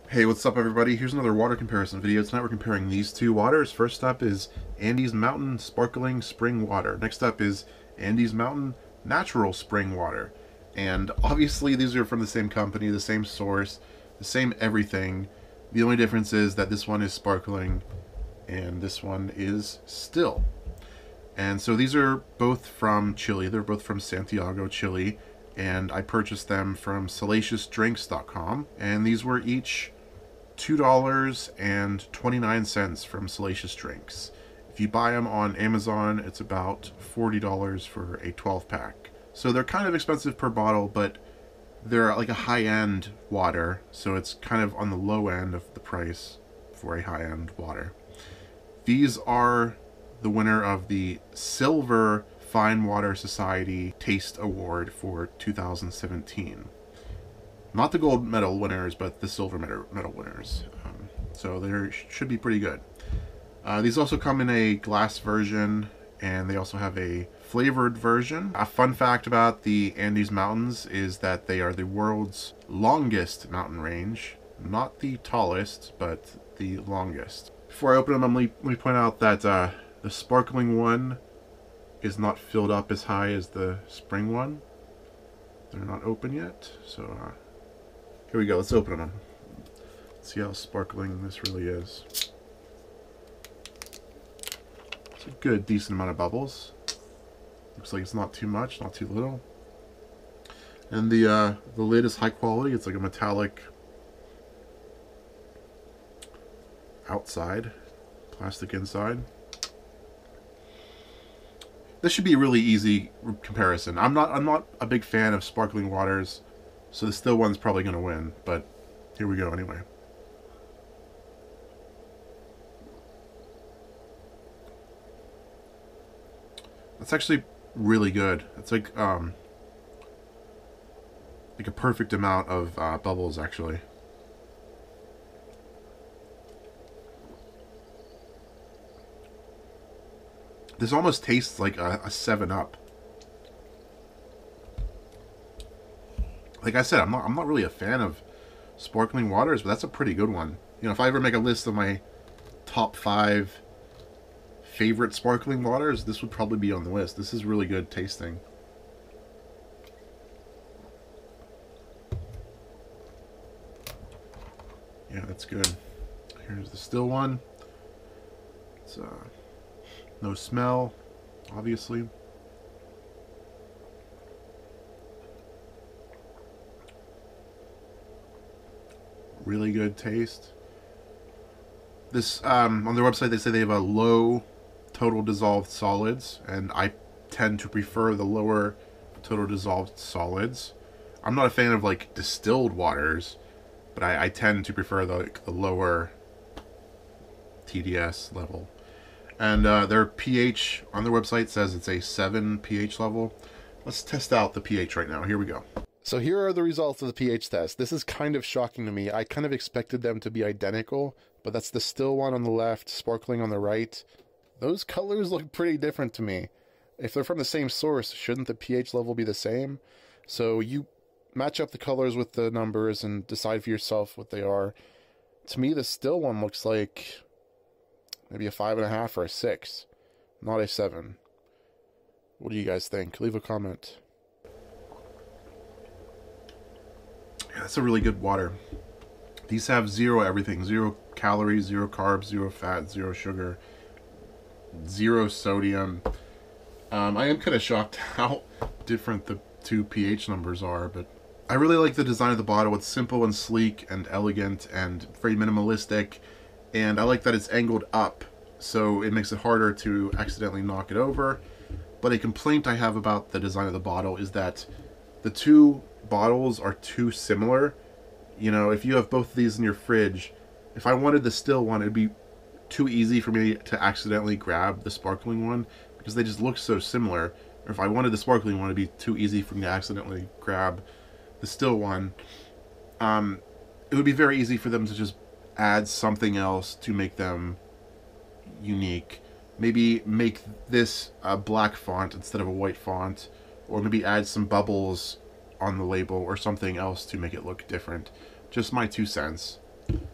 Hey, what's up everybody? Here's another water comparison video. Tonight we're comparing these two waters. First up is Andes Mountain Sparkling Spring Water. Next up is Andes Mountain Natural Spring Water. And obviously these are from the same company, the same source, the same everything. The only difference is that this one is sparkling and this one is still. And so these are both from Chile. They're both from Santiago, Chile. And I purchased them from SalaciousDrinks.com. And these were each $2.29 from Salacious Drinks. If you buy them on Amazon, it's about $40 for a 12-pack. So they're kind of expensive per bottle, but they're like a high-end water, so it's kind of on the low end of the price for a high-end water. These are the winner of the Silver Fine Water Society Taste Award for 2017. Not the gold medal winners, but the silver medal winners. So they should be pretty good. These also come in a glass version, and they also have a flavored version. A fun fact about the Andes Mountains is that they are the world's longest mountain range. Not the tallest, but the longest. Before I open them, let me point out that the sparkling one is not filled up as high as the spring one. They're not open yet, so here we go. Let's open them. Let's see how sparkling this really is. It's a good, decent amount of bubbles. Looks like it's not too much, not too little. And the lid is high quality. It's like a metallic outside, plastic inside. This should be a really easy comparison. I'm not a big fan of sparkling waters, so the still one's probably going to win, but here we go anyway. That's actually really good. It's like a perfect amount of bubbles, actually. This almost tastes like a 7-Up. Like I said, I'm not really a fan of sparkling waters, but that's a pretty good one. You know, if I ever make a list of my top 5 favorite sparkling waters, this would probably be on the list. This is really good tasting. Yeah, that's good. Here's the still one. It's no smell, obviously. Really good taste. This on their website they say they have a low total dissolved solids, and I tend to prefer the lower total dissolved solids. I'm not a fan of like distilled waters, but I tend to prefer the lower TDS level. And their pH on their website says it's a 7 pH level. Let's test out the pH right now. Here we go. So here are the results of the pH test. This is kind of shocking to me. I kind of expected them to be identical, but that's the still one on the left, sparkling on the right. Those colors look pretty different to me. If they're from the same source, shouldn't the pH level be the same? So you match up the colors with the numbers and decide for yourself what they are. To me, the still one looks like maybe a 5.5 or a 6, not a 7. What do you guys think? Leave a comment. Yeah, that's a really good water. These have zero everything. 0 calories, 0 carbs, 0 fat, 0 sugar, 0 sodium. I am kind of shocked how different the two pH numbers are, but I really like the design of the bottle. It's simple and sleek and elegant and very minimalistic. And I like that it's angled up, so it makes it harder to accidentally knock it over. But a complaint I have about the design of the bottle is that the two bottles are too similar. You know, if you have both of these in your fridge, if I wanted the still one, it'd be too easy for me to accidentally grab the sparkling one because they just look so similar. Or if I wanted the sparkling one, it'd be too easy for me to accidentally grab the still one. It would be very easy for them to just add something else to make them unique. Maybe make this a black font instead of a white font, or maybe add some bubbles on the label or something else to make it look different. Just my 2 cents.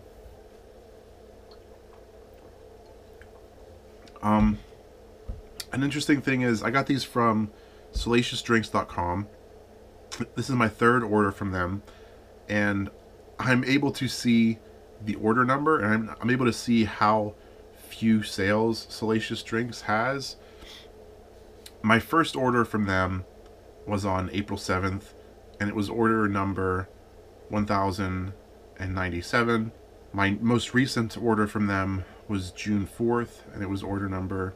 Um, an interesting thing is I got these from salaciousdrinks.com. This is my third order from them, and I'm able to see the order number, and I'm able to see how few sales Salacious Drinks has. My first order from them was on April 7th, and it was order number 1097. My most recent order from them was June 4th, and it was order number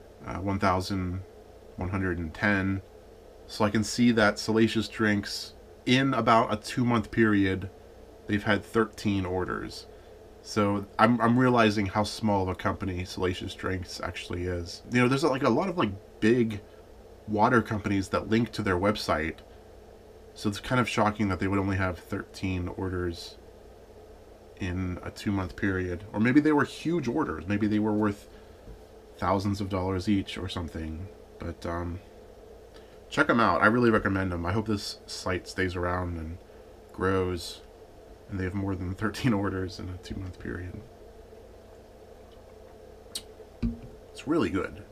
1110. So I can see that Salacious Drinks, in about a 2-month period, they've had 13 orders. So I'm realizing how small of a company Salacious Drinks actually is. You know, there's like a lot of like big water companies that link to their website. So it's kind of shocking that they would only have 13 orders in a 2-month period. Or maybe they were huge orders. Maybe they were worth thousands of dollars each or something. But check them out. I really recommend them. I hope this site stays around and grows, and they have more than 13 orders in a 2-month period. It's really good.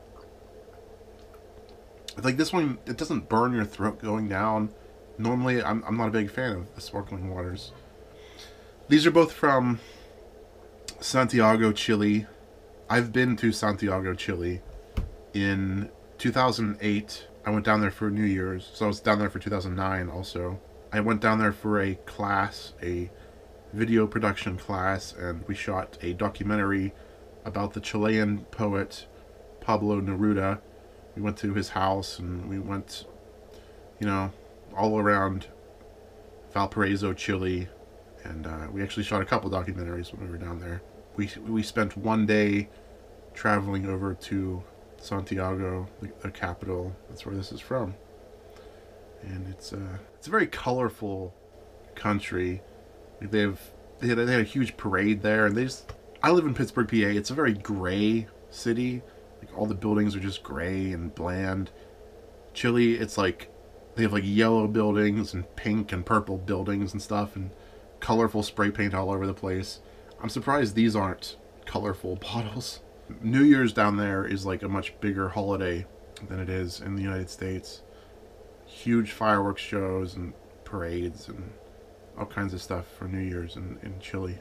Like this one, it doesn't burn your throat going down. Normally, I'm not a big fan of the sparkling waters. These are both from Santiago, Chile. I've been to Santiago, Chile in 2008. I went down there for New Year's, so I was down there for 2009 also. I went down there for a class, a video production class, and we shot a documentary about the Chilean poet Pablo Neruda. We went to his house, and we went, you know, all around Valparaiso, Chile, and we actually shot a couple documentaries when we were down there. We spent one day traveling over to Santiago, the capital. That's where this is from, and it's a very colorful country. They had a huge parade there, and I live in Pittsburgh, PA. It's a very gray city. Like all the buildings are just gray and bland. Chile, it's like they have like yellow buildings and pink and purple buildings and stuff, and colorful spray paint all over the place. I'm surprised these aren't colorful bottles. New Year's down there is like a much bigger holiday than it is in the United States. Huge fireworks shows and parades and all kinds of stuff for New Year's in Chile.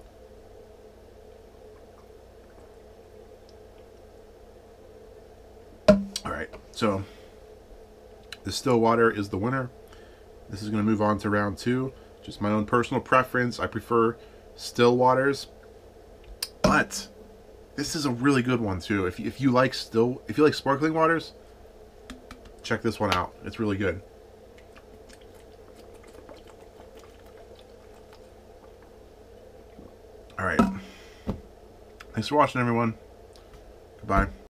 Alright, so the still water is the winner. This is going to move on to round 2. Just my own personal preference. I prefer still waters, but this is a really good one too. If you like sparkling waters, check this one out. It's really good. All right. Thanks for watching, everyone. Goodbye.